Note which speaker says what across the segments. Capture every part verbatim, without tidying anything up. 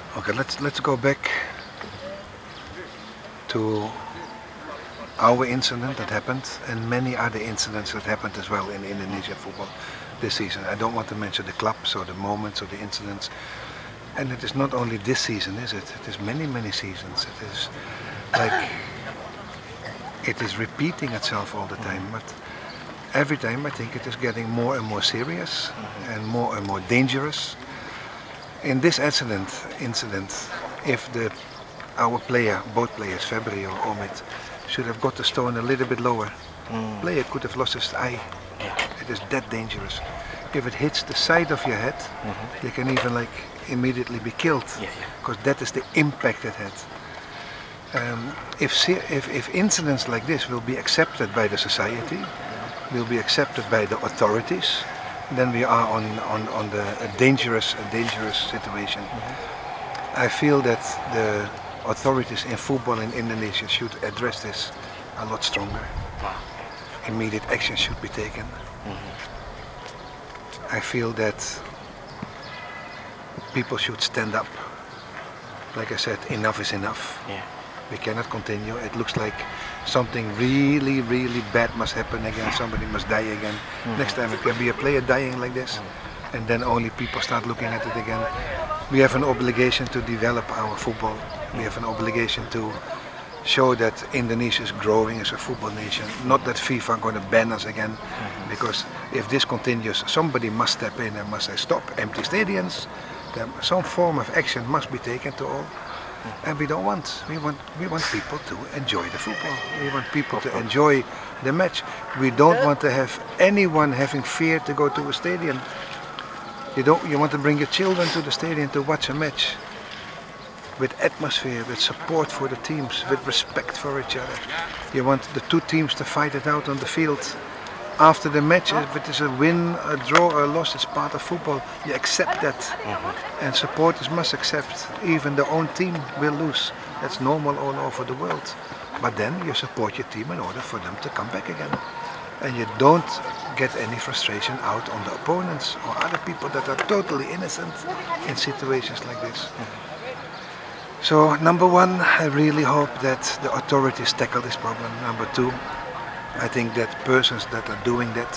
Speaker 1: Okay, let's let's go back to our incident that happened and many other incidents that happened as well in Indonesian football this season. I don't want to mention the clubs or the moments or the incidents. And it is not only this season, is it? It is many, many seasons. It is like it is repeating itself all the time. But every time I think it is getting more and more serious and more and more dangerous. In this incident, incident, if the our player, both players, Febri or Omid, should have got the stone a little bit lower, mm. player could have lost his eye. Yeah. It is that dangerous. If it hits the side of your head, mm-hmm. you can even like immediately be killed, because yeah, yeah. that is the impact it had. Um, if, if, if incidents like this will be accepted by the society, will be accepted by the authorities, then we are on, on, on the, a dangerous, a dangerous situation. Mm-hmm. I feel that the authorities in football in Indonesia should address this a lot stronger. Wow. Immediate action should be taken. Mm-hmm. I feel that people should stand up. Like I said, enough is enough. Yeah. We cannot continue. It looks like something really, really bad must happen again. Somebody must die again. Mm-hmm. Next time it can be a player dying like this. Mm-hmm. And then only people start looking at it again. We have an obligation to develop our football. We have an obligation to show that Indonesia is growing as a football nation. Not that FIFA are going to ban us again. Mm-hmm. Because if this continues, somebody must step in and must say stop, empty stadiums. Then some form of action must be taken to all. And we don't want, we want, we want people to enjoy the football. We want people to enjoy the match. We don't want to have anyone having fear to go to a stadium. You don't, you want to bring your children to the stadium to watch a match with atmosphere, with support for the teams, with respect for each other. You want the two teams to fight it out on the field. After the match, if it is a win, a draw, or a loss, it's part of football. You accept that. Mm-hmm. And supporters must accept. Even their own team will lose. That's normal all over the world. But then you support your team in order for them to come back again. And you don't get any frustration out on the opponents or other people that are totally innocent in situations like this. Mm-hmm. So, number one, I really hope that the authorities tackle this problem. Number two, I think that persons that are doing that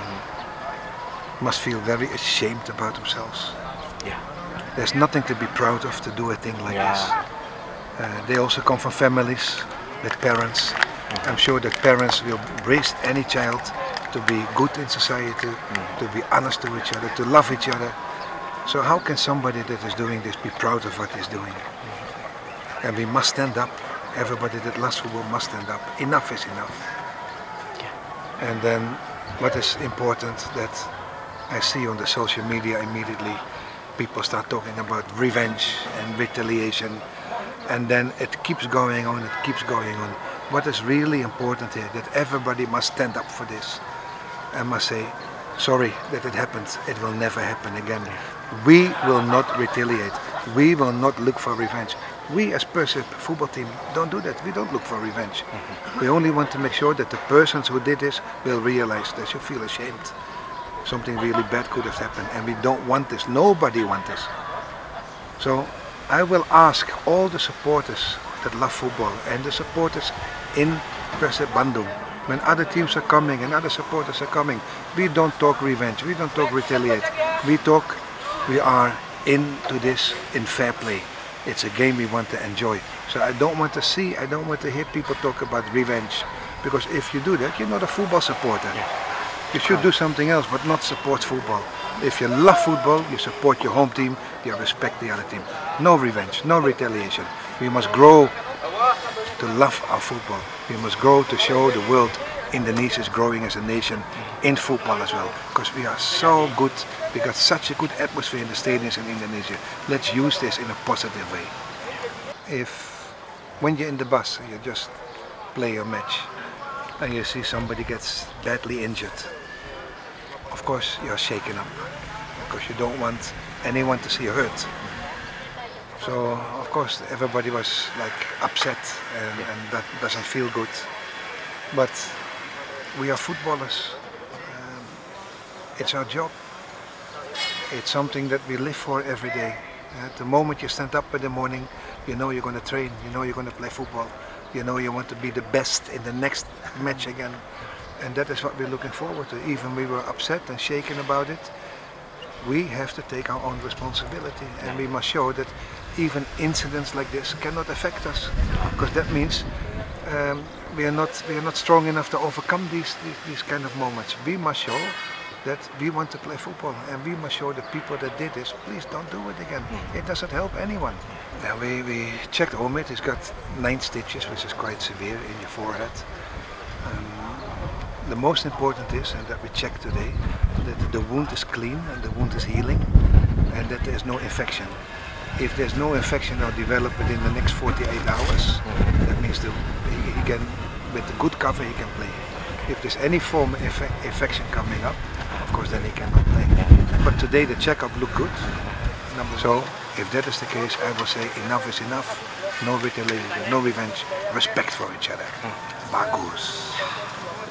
Speaker 1: mm-hmm. must feel very ashamed about themselves. Yeah. There's nothing to be proud of to do a thing like yeah. this. Uh, they also come from families with parents. Mm-hmm. I'm sure that parents will raise any child to be good in society, mm-hmm. to be honest to each other, to love each other. So how can somebody that is doing this be proud of what he's doing? Mm-hmm. And we must stand up. Everybody that loves football must stand up. Enough is enough. And then what is important that I see on the social media immediately, people start talking about revenge and retaliation, and then it keeps going on, it keeps going on. What is really important here, that everybody must stand up for this and must say, sorry that it happened, it will never happen again. We will not retaliate, we will not look for revenge. We as Persib football team don't do that. We don't look for revenge. Mm-hmm. We only want to make sure that the persons who did this will realize they should feel ashamed. Something really bad could have happened and we don't want this. Nobody wants this. So I will ask all the supporters that love football and the supporters in Persib Bandung, when other teams are coming and other supporters are coming, we don't talk revenge, we don't talk retaliate. We talk, we are into this in fair play. It's a game we want to enjoy. So I don't want to see, I don't want to hear people talk about revenge. Because if you do that, you're not a football supporter. Yeah. You should do something else, but not support football. If you love football, you support your home team, you respect the other team. No revenge, no retaliation. We must grow to love our football. We must grow to show the world Indonesia is growing as a nation in football as well. Because we are so good, we got such a good atmosphere in the stadiums in Indonesia. Let's use this in a positive way. If, when you're in the bus, you just play your match and you see somebody gets badly injured, of course you're shaken up. Because you don't want anyone to see hurt. So, of course, everybody was like upset and, and that doesn't feel good. But we are footballers. Um, it's our job. It's something that we live for every day. Uh, the moment you stand up in the morning, you know you're going to train, you know you're going to play football, you know you want to be the best in the next match again. And that is what we're looking forward to. Even we were upset and shaken about it, we have to take our own responsibility, and we must show that even incidents like this cannot affect us, because that means um, we are not we are not strong enough to overcome these, these these kind of moments. We must show that we want to play football, and we must show the people that did this, please don't do it again. It doesn't help anyone. Now we, we checked Omid, he's got nine stitches, which is quite severe in your forehead. Um, the most important is, and that we checked today, that the wound is clean and the wound is healing, and that there's no infection. If there's no infection now develop within the next forty-eight hours, that means the, he, he can, with a good cover, he can play. If there's any form of inf infection coming up, of course then he cannot play. But today the checkup looked good. So if that is the case, I will say enough is enough. No retaliation, no revenge, respect for each other. Bagus.